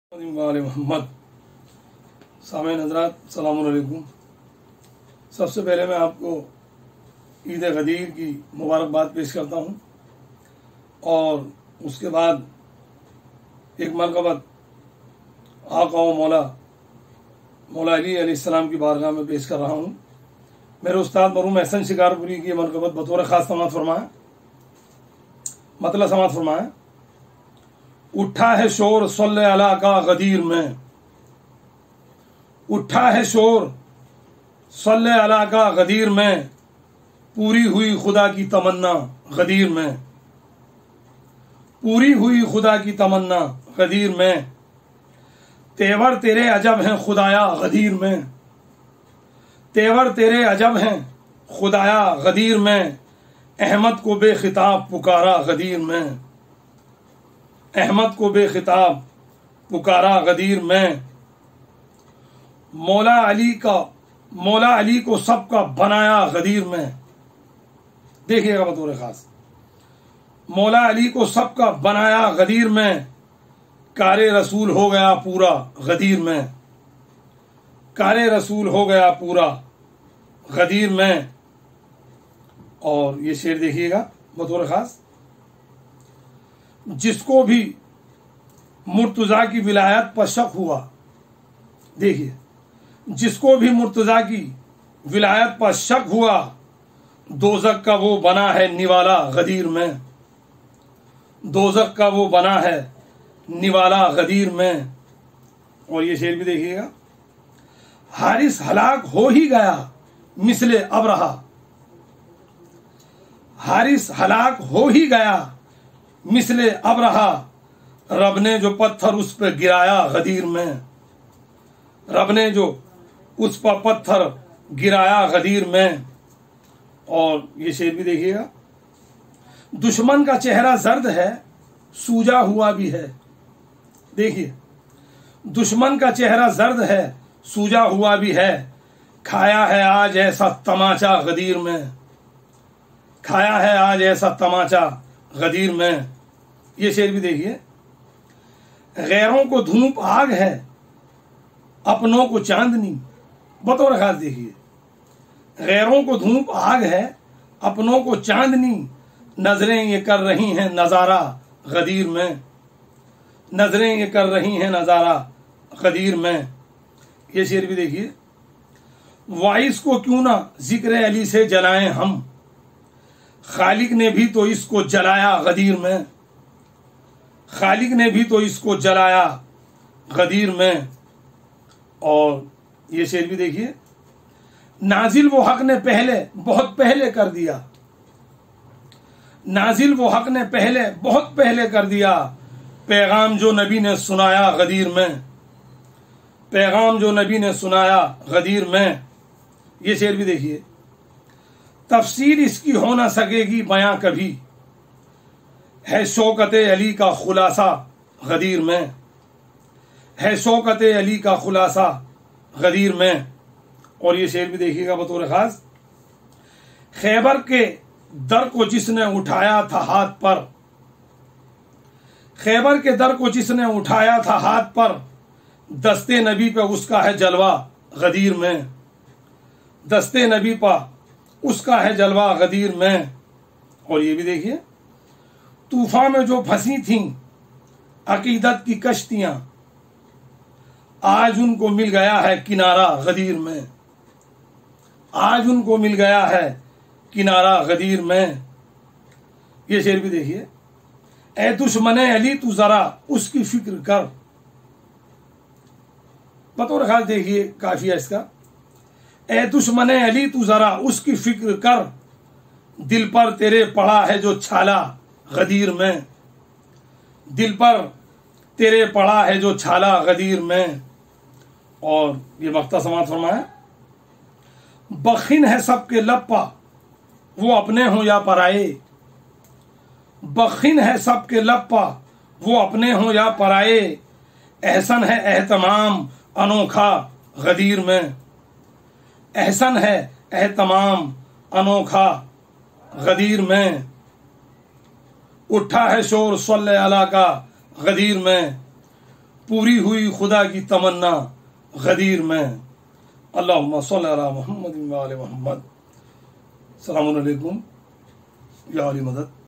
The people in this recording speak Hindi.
मोहम्मद सामईन हज़रात अस्सलामु अलैकुम। सबसे पहले मैं आपको ईद गदीर की मुबारकबाद पेश करता हूँ और उसके बाद एक मरकबत आका व मौला अली अलैहिस्सलाम की बारगाह में पेश कर रहा हूँ। मेरे उस्ताद मरहूम एहसन शिकारपुरी की मरकबत बतौर ख़ास समात फरमाया, मतलब समात फरमाया। उठा है शोर सल्ले अला का गदीर में, उठा है शोर सल्ले अला का गदीर में, पूरी हुई खुदा की तमन्ना गदीर में, पूरी हुई खुदा की तमन्ना गदीर में। तेवर तेरे अजब हैं खुदाया गदीर में, तेवर तेरे अजब हैं खुदाया गदीर में। अहमद को बेखिताब पुकारा गदीर में, अहमद को बेखिताब पुकारा गदीर में। मौला अली को सबका बनाया गदीर में। देखिएगा बतौर खास, मौला अली को सबका बनाया गदीर में। कारे रसूल हो गया पूरा गदीर में, कारे रसूल हो गया पूरा गदीर में। और ये शेर देखिएगा बतौर खास, जिसको भी मुर्तजा की विलायत पर शक हुआ, देखिए, जिसको भी मुर्तजा की विलायत पर शक हुआ, दोज़ख का वो बना है निवाला गदीर में, दोज़ख का वो बना है निवाला गदीर में। और ये शेर भी देखिएगा, हारिस हलाक हो ही गया मिसले अब रहा, हारिस हलाक हो ही गया मिसले अब रहा। रब ने जो पत्थर उस पर गिराया गदीर में, रब ने जो उस पर पत्थर गिराया गदीर में। और ये शेर भी देखिएगा, दुश्मन का चेहरा जर्द है सूजा हुआ भी है। देखिए, दुश्मन का चेहरा जर्द है सूजा हुआ भी है। खाया है आज ऐसा तमाचा गदीर में, खाया है आज ऐसा तमाचा गदीर में। ये शेर भी देखिए, गैरों को धूप आग है अपनों को चांदनी। बतौर खास देखिए, गैरों को धूप आग है अपनों को चांदनी। नजरें ये कर रही हैं नजारा गदीर में, नजरें ये कर रही हैं नजारा गदीर में। ये शेर भी देखिए, वाइस को क्यों ना जिक्र अली से जलाएं हम, खालिक ने भी तो इसको जलाया गदीर में, खालिक ने भी तो इसको जलाया गदीर में। और ये शेर भी देखिए, नाजिल वो हक ने पहले बहुत पहले कर दिया, नाजिल वो हक ने पहले बहुत पहले कर दिया। पैगाम जो नबी ने सुनाया गदीर में, पैगाम जो नबी ने सुनाया गदीर में। ये शेर भी देखिए, तफसीर इसकी हो ना सकेगी बयां कभी, है शौकत अली का खुलासा गदीर में, है शौकत अली का खुलासा गदीर में। और ये शेर भी देखिएगा बतौर खास, खैबर के दर को जिसने उठाया था हाथ पर, खैबर के दर को जिसने उठाया था हाथ पर, दस्ते नबी पे उसका है जलवा गदीर में, दस्ते नबी पर उसका है जलवा गदीर में। और ये भी देखिए, तूफान में जो फंसी थीं अकीदत की कश्तियां, आज उनको मिल गया है किनारा गदीर में, आज उनको मिल गया है किनारा गदीर में। ये शेर भी देखिए, ए दुश्मने अली तू जरा उसकी फिक्र कर। बतौर खास देखिए काफी है इसका, ए दुश्मने अली तू जरा उसकी फिक्र कर, दिल पर तेरे पड़ा है जो छाला गदीर में, दिल पर तेरे पड़ा है जो छाला गदीर में। और ये मक्ता समात फरमाया, बखिन है सबके लप्पा वो अपने हों या पराए, बखिन है सबके लप्पा वो अपने हों या पराए। एहसन है एहतमाम अनोखा गदीर में, एहसन है एहतमाम अनोखा गदीर में। उठा है शोर सल्ले अला का गदीर में, पूरी हुई खुदा की तमन्ना गदीर में। अल्लाहुम्मा सल्ली अला मुहम्मद व आले मुहम्मद। अस्सलामु अलैकुम या अली मदद।